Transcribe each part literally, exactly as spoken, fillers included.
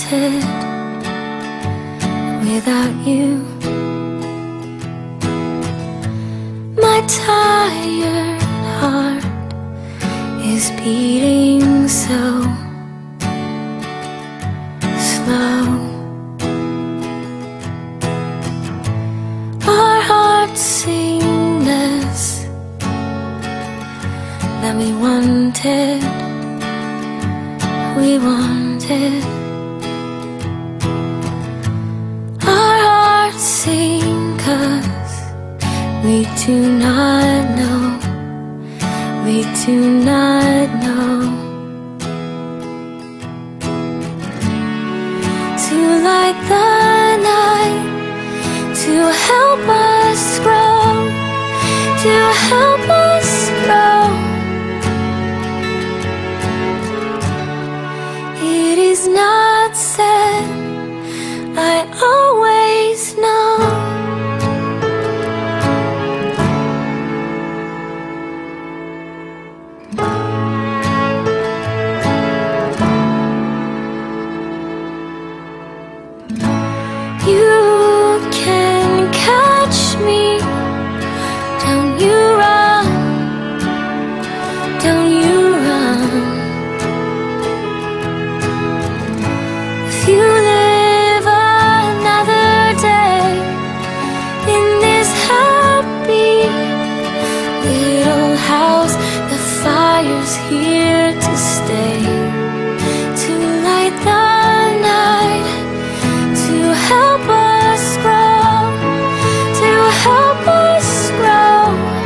wanted without you. My tired heart is beating so slow. Our hearts sing this that we wanted, we wanted. Our hearts sing 'cause we do not know, we do not know. To light the night, to help us grow, to help us grow. It is not said, I always know. You can catch me, don't you run, don't you run. If you live another day in this happy little house, the fire's here to stay, to light the night, to help us grow, to help us grow.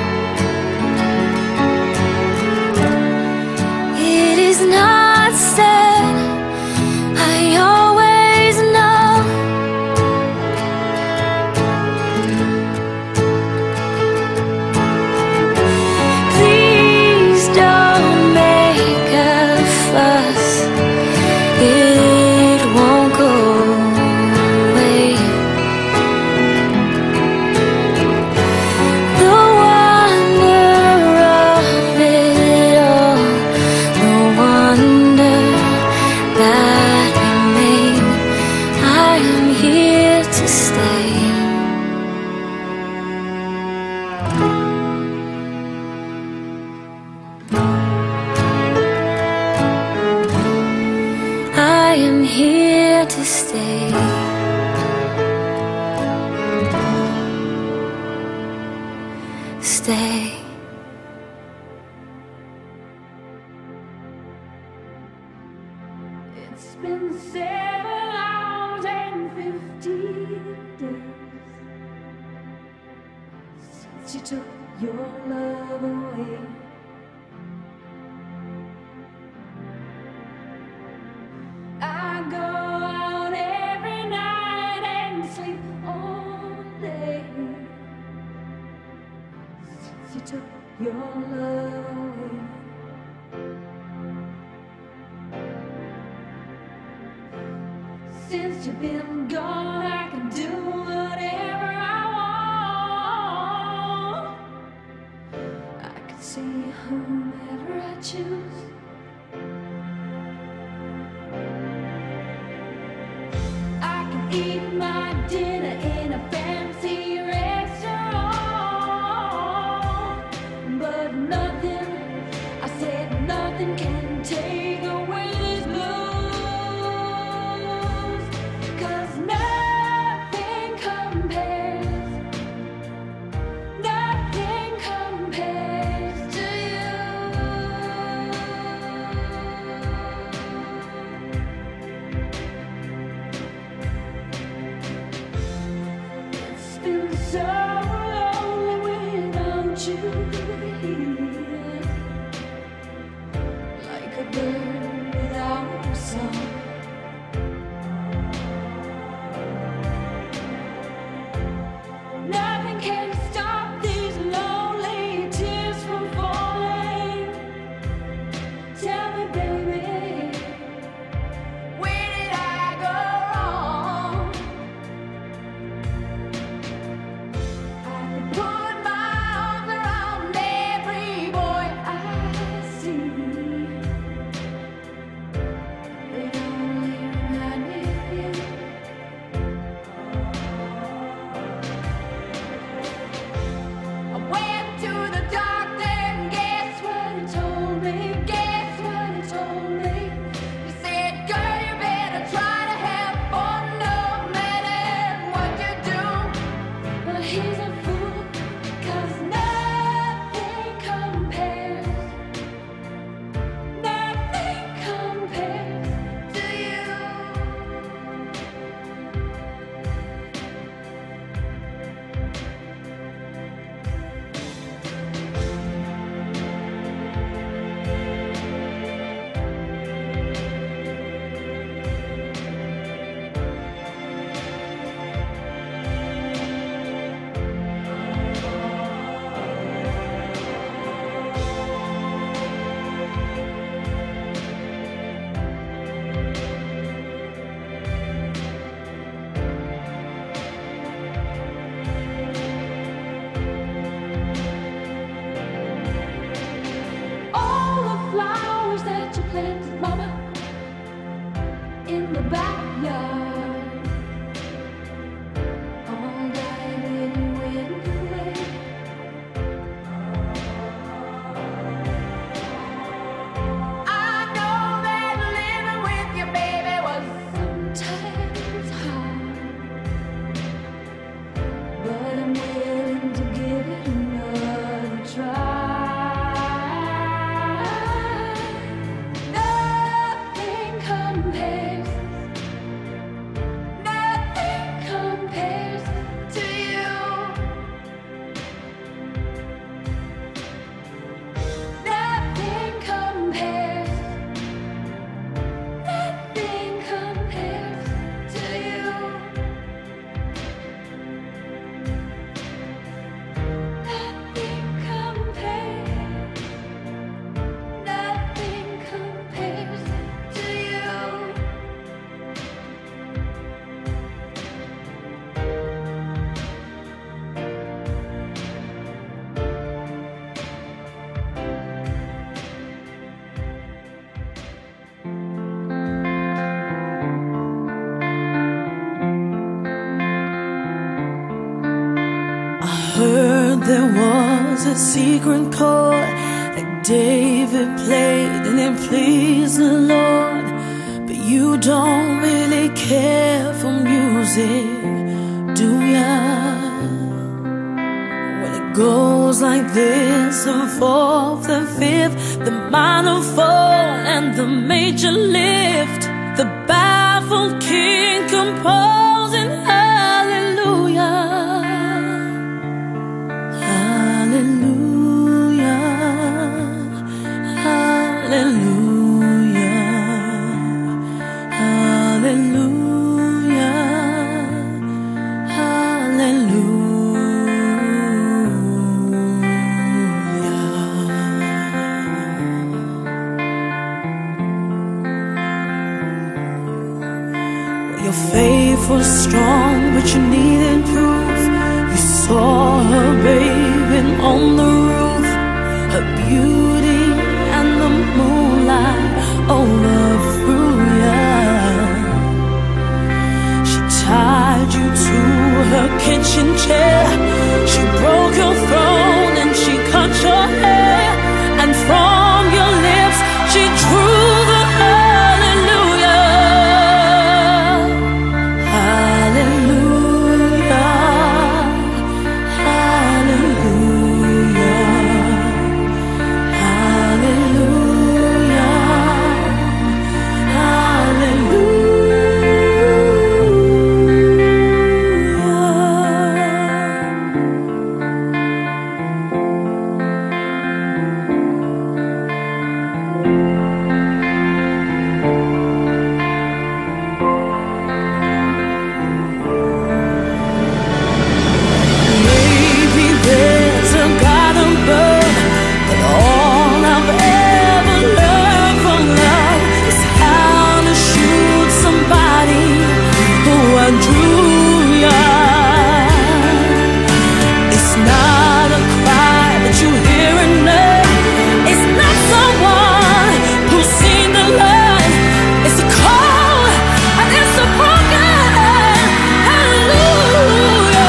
It is not said, I always know. Please don't make a fuss, it won't go away. The wonder of it all, the wonder that we made, I am here to stay. I am here to stay. Stay. It's been seven hours and fifty days since you took your love away. I go out every night and sleep all day since you took your love away. Since you've been gone, I can do whatever I want. I can see whomever I choose. I can eat my dinner in a fancy restaurant, but nothing, I said nothing can take away these blues. 'Cause nothing compares, nothing compares to you. It's been so lonely without you here, like a bird without a song. Nothing can stop these lonely tears from falling. Tell me, baby, where did I go wrong? I could put my arms around every boy I see. planted, mama, in the backyard. All died when you went away. I know that living with your baby was sometimes hard, but I'm willing to give it another try. Nothing compares, nothing compares to you. Nothing compares, nothing compares to you. Nothing compares, nothing compares to you. I heard there was a secret chord that David played and it pleased the Lord. But you don't really care for music, do ya? When it goes like this, the fourth, the fifth, the minor fall and the major lift, the baffled king composing hallelujah. Hallelujah, hallelujah, hallelujah, hallelujah. Your faith was strong, but you needed proof. You saw her bathing on the roof, her beauty and the moonlight overthrew ya. She tied you to her kitchen chair, she broke your throne and she cut your hair, and from your lips she drew the hallelujah. Hallelujah, hallelujah, hallelujah, maybe there's a God above, but all I've ever learned from love is how to shoot somebody who outdrew ya. It's not a cry that you hear enough. It's not someone who's seen the light. It's a call and it's a broken hallelujah.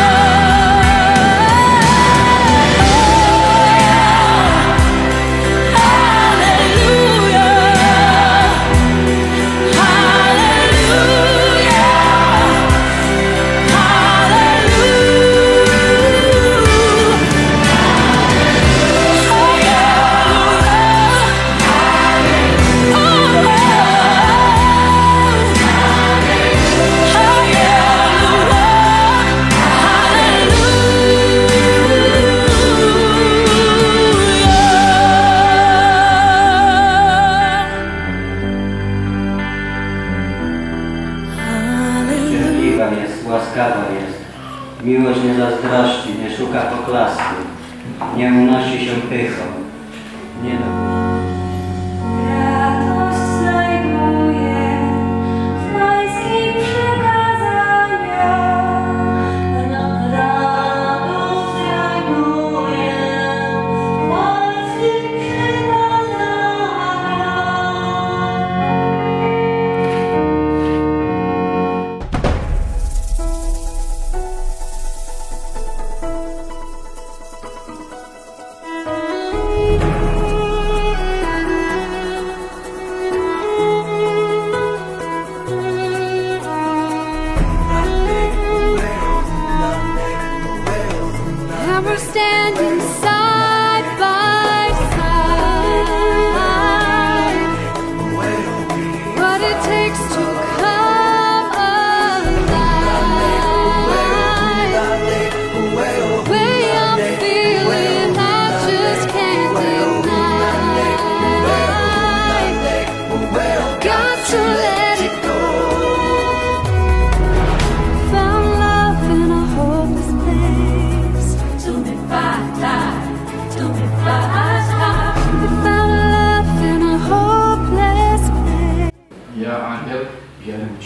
Cierpliwa jest, łaskawa jest, miłość nie zazdrości, nie szuka poklasku, nie unosi się pychą, nie napuszcza. Radość znajduje w pańskich przykazaniach. Radość znajduje w pańskich przykazaniach.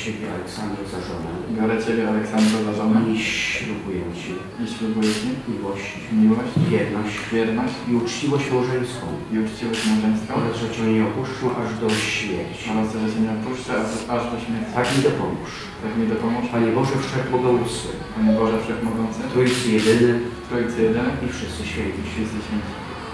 Ciebie, Aleksandro, za żonę biorę Ciebie, Aleksandro, za żonę i ślubuję Ci i ślubuję Ci miłość, miłość, wierność wierność i uczciwość małżeńską i uczciwość małżeńską oraz, że Cię nie opuszczę aż do śmierci. oraz, że Cię nie opuszczę aż, aż do śmierci. Tak mi dopomóż. Tak mi dopomóż, Panie Boże Wszechmogący, Panie Boże Wszechmogący, Trójcy Jedyny Trójcy Jedyny i wszyscy święci. i wszyscy święci.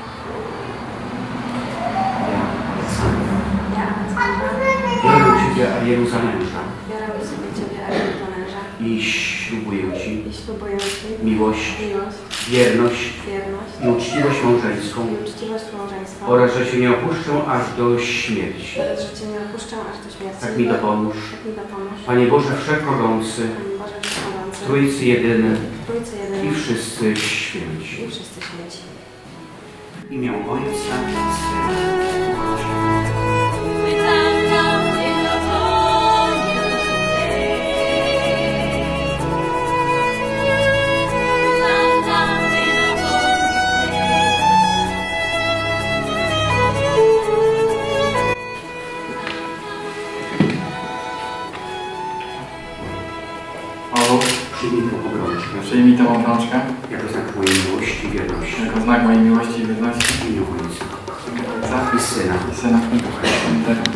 Ja, Aleksandra, Ja, Aleksandra, biorę Ciebie, Arielu, za męża biorę sobie Ciebie, Ariel, za męża i ślubuję Ci i ślubuję Ci miłość, miłość, wierność wierność i uczciwość małżeńską i uczciwość małżeństwa oraz, że Cię nie opuszczę aż do śmierci. oraz, że Cię nie opuszczę aż do śmierci. Tak mi dopomóż. Tak mi dopomóż. Panie Boże Wszechmogący, Panie Boże Wszechmogący, Trójcy Jedyny Trójcy i Jedyny wszyscy święci. i wszyscy święci. W imię Ojca i Syna i Ducha Świętego. Without nothing upon you day. Without nothing upon Olu, Przyjmij tę obrączkę przyjmij tę obrączkę jako znak mojej miłości i wierności. jako znak mojej miłości i wierności W imię Ojca w imię Ojca i Syna i Syna i Ducha Świętego.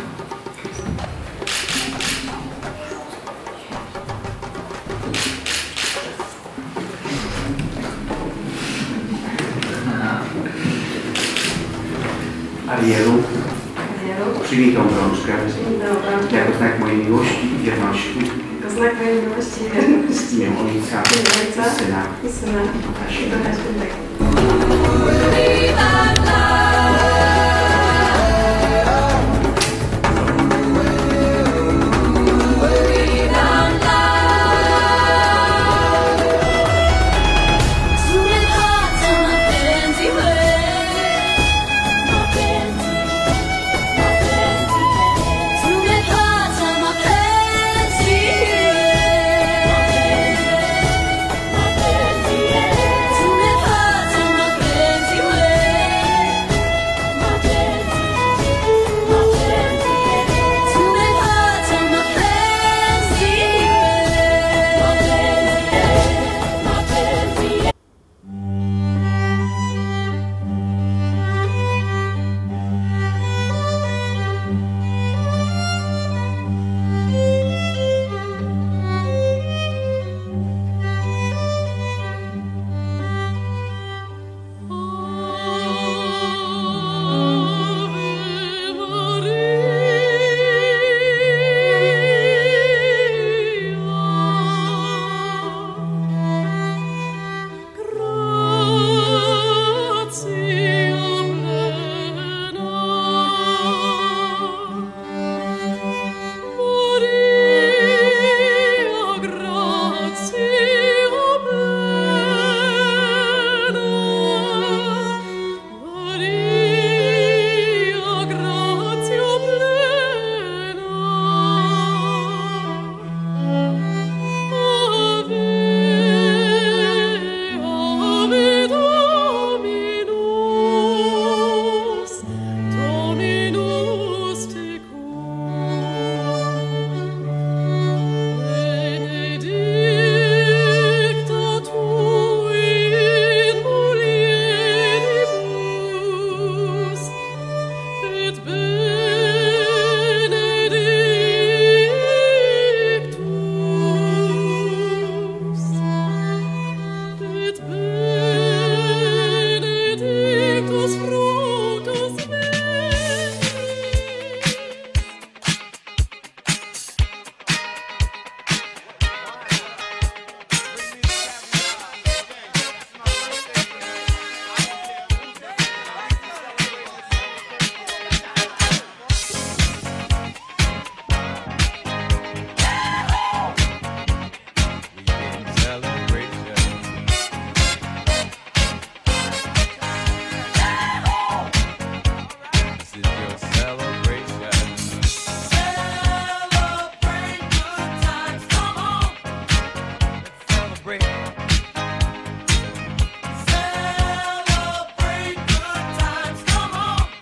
Arielu, Arielu, przyjmij tę obrączkę przyjmij tę obrączkę jako znak mojej miłości i wierności. jako znak mojej miłości i wierności. W imię Ojca W imię Ojca i Syna i Syna i Ducha i Świętego. Ducha Świętego.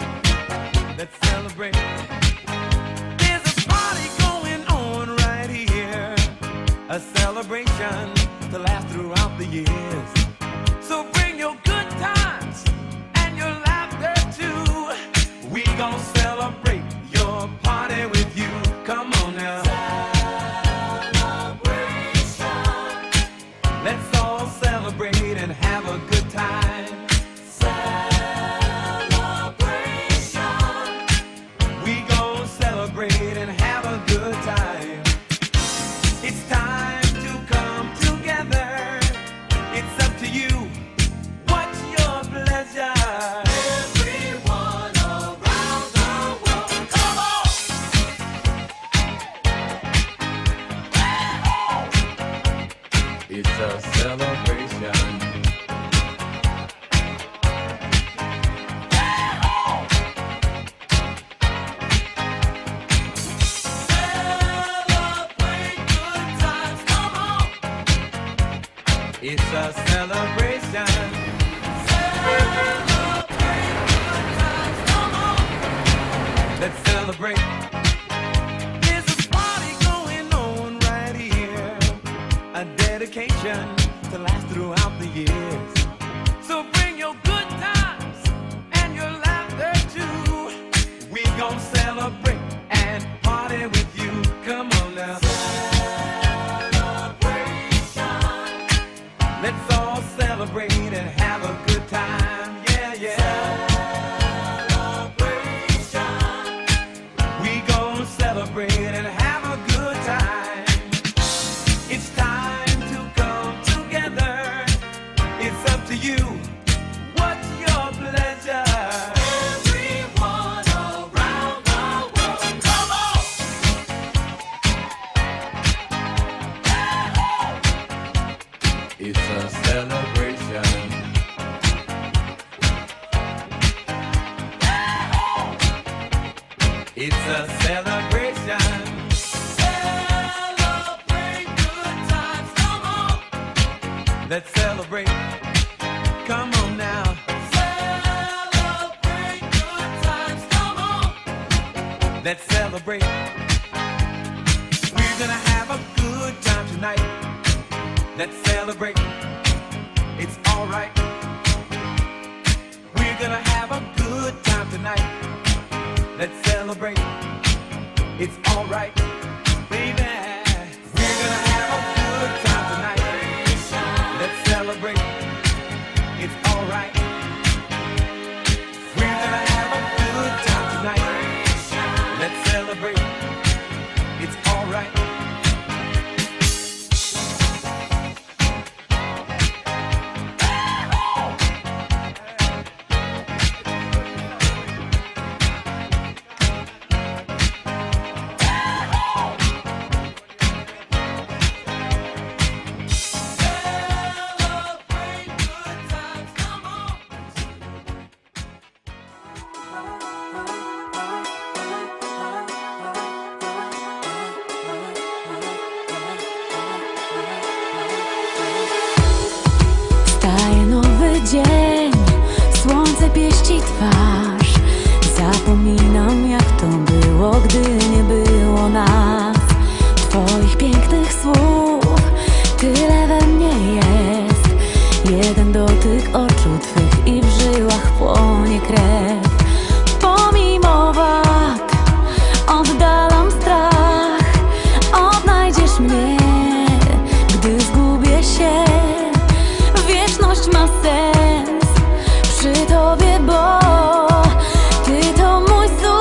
Let's celebrate. There's a party going on right here. a celebration to last throughout the years. So bring your good times and your laughter too. We gon' celebrate your party with you. Come on now. Celebration. Let's all celebrate and have a good time. Celebration. We gon' celebrate and have a good time. It's time to come together. It's up to you. What's your pleasure? Everyone around the world, come on! It's a celebration. Celebrate good times, come on! It's a celebration. Celebrate good times, come on! Let's celebrate. There's a party going on right here, a dedication to last throughout the years. So bring your good times and your laughter too. We gon' celebrate and party with you. Come on now. Celebration. Let's all celebrate and have a good time. Yeah, yeah. Celebration. We gon' celebrate and have a good time. It's time to come together. It's up to you. What's your pleasure? Everyone around the world, come on! It's a celebration. It's a celebration. Celebrate good times, come on! Let's celebrate. Come on now. Celebrate good times, come on! Let's celebrate. We're gonna have a good time tonight. Let's celebrate. It's alright. We're gonna have a good time tonight. Let's celebrate. It's alright, baby. We're gonna have a good time tonight. Let's celebrate. It's alright. We're gonna have a good time tonight. Let's celebrate. It's alright. Celebrate good times, come on! Wstaje nowy dzień, słońce pieści twarz. Zapominam, jak to było, gdy nie było nas. Twoich pięknych słów tyle we mnie jest. Jeden dotyk oczu twych i w żyłach płonie krew. Pomimo wad oddalam strach. Odnajdziesz mnie, gdy zgubię się. Wieczność ma sens przy Tobie, bo Ty to mój słów.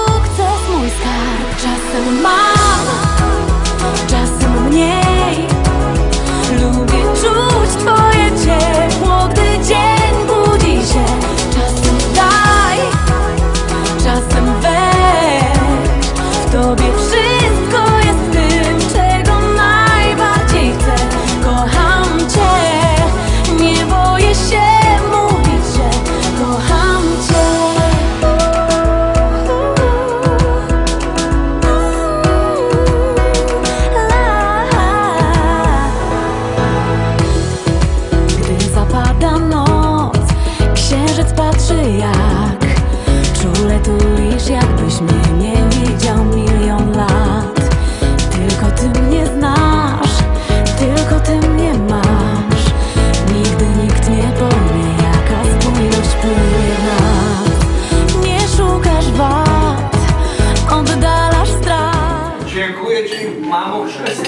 Dziękuję Ci, mamo chrzestna.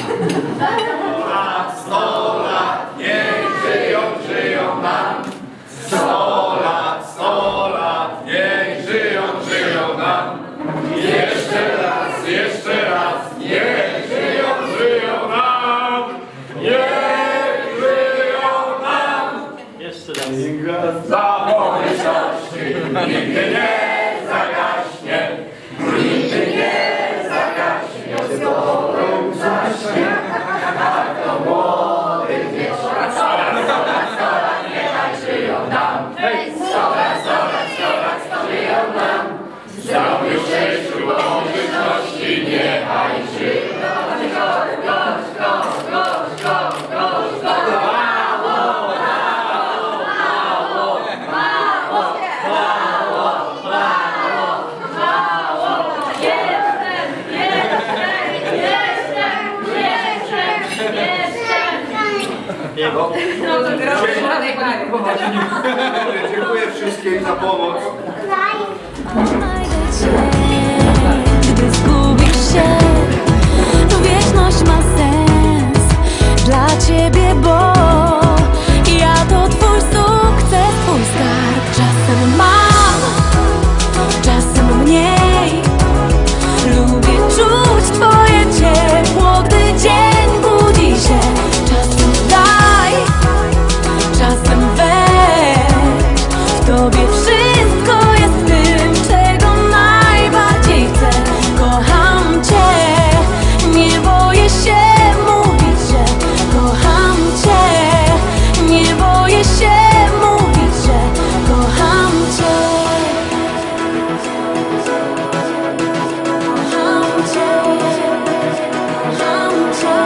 Sto lat, niech żyją, żyją nam. Sto lat, sto lat, niech żyją, żyją nam. Jeszcze raz, jeszcze raz, niech żyją, żyją nam. Niech żyją nam. Jeszcze raz. Za wolności nigdy nie zagaśnie. Nigdy nie zagaśnie. Z tobą zaśnie. A to młody wieczór. Sto lat, sto lat, sto lat, niechaj żyją nam. Sto lat, sto lat, sto lat, sto żyją nam. Zdrowiu, szczęściu, mądrości, niechaj żyją. Gość, gość, gość, gość, gość, gość, gość. Mało, mało, mało, mało, mało, mało, mało. Jestem, jestem, jestem, jestem, jestem. No to Dziękuję wszystkim za pomoc. Gdy zgubisz się, to wieczność ma sens dla ciebie, bo ja to twój sukces, twój skarb. Czasem mam, czasem mniej. Lubię czuć twoje ciepło, gdy dzień budzi się. Czasem daj, czasem weź. W tobie wszystko jest tym, czego najbardziej chcę. Kocham cię, nie boję się mówić, że kocham cię. Nie boję się mówić, że kocham cię. Kocham cię, kocham cię.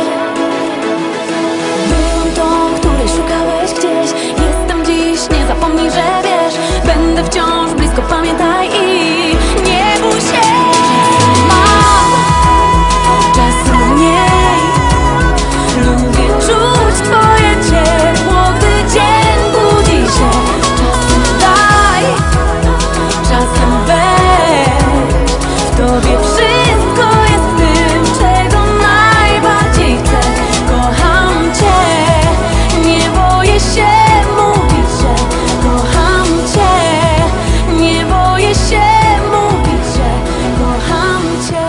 Byłam tą, której szukałeś gdzieś. Jestem dziś, nie zapomnij, że wiesz. Będę wciąż blisko, pamiętaj i nie bój się. Mam, czasem mniej. Lubię czuć twoje ciepło, gdy dzień budzi się. Czasem daj, czasem weź. W tobie wszystko jest tym, czego najbardziej chcę. Kocham cię, nie boję się mówić, że kocham cię. Nie boję się mówić, że kocham cię.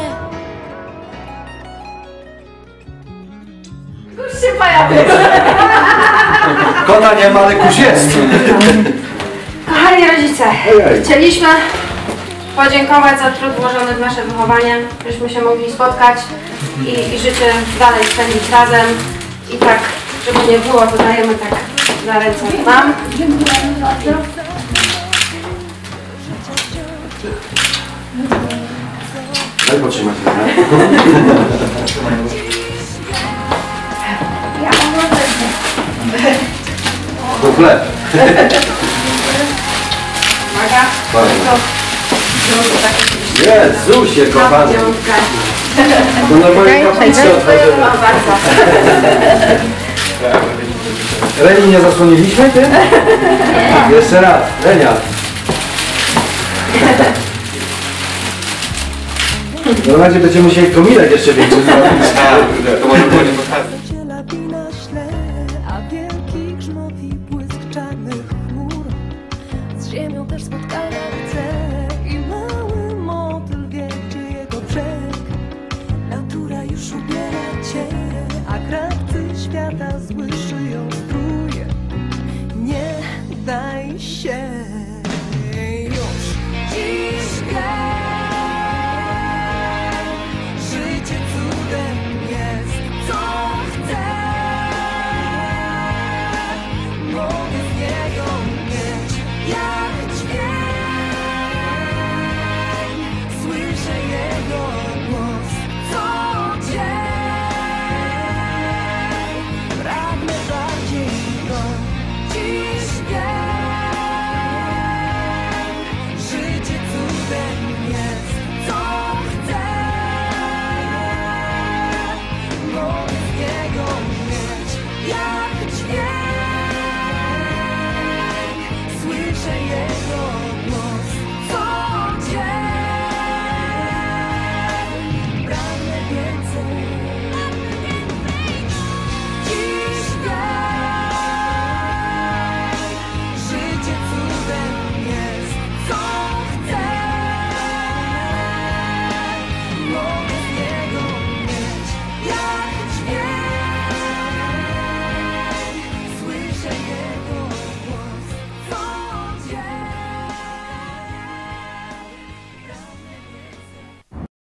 Kurz się pojawił. Kota nie ma, ale kurz jest. Kochani rodzice, Ojej. chcieliśmy podziękować za trud włożony w nasze wychowanie, żeśmy się mogli spotkać i, i życie dalej spędzić razem. I tak, żeby nie było, to dajemy tak na ręce wam. Dziękujemy bardzo. Daj potrzymać. Ja mam ręce. To chleb. Uwaga. Bardzo. Zróbmy takie Jezusie, kochany. piątkę. To normalnie kaplicę Dziękujemy otworzymy. wam bardzo. Reni nie zasłoniliśmy, ty? Jeszcze raz. Renia. Normalnie będziemy musieli kominek jeszcze większy zrobić. To może było nie pokazać.